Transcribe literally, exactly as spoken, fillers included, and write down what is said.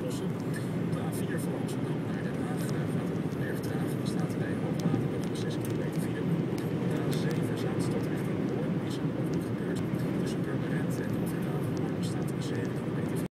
oplossen. De A vier van Amsterdam naar Den Haag, daar gaat